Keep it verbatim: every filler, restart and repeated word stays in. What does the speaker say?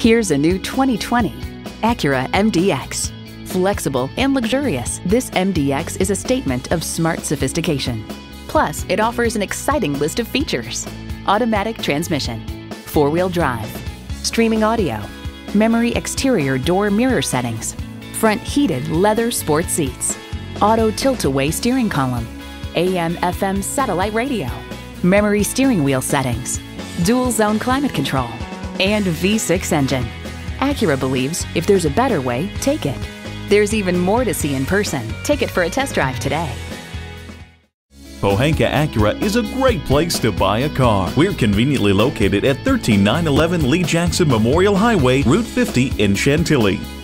Here's a new twenty twenty Acura M D X. Flexible and luxurious, this M D X is a statement of smart sophistication. Plus, it offers an exciting list of features: automatic transmission, four-wheel drive, streaming audio, memory exterior door mirror settings, front heated leather sport seats, auto tilt-away steering column, A M F M satellite radio, memory steering wheel settings, dual zone climate control, and V six engine. Acura believes if there's a better way, take it. There's even more to see in person. Take it for a test drive today. Pohanka Acura is a great place to buy a car. We're conveniently located at one three nine one one Lee Jackson Memorial Highway, Route fifty in Chantilly.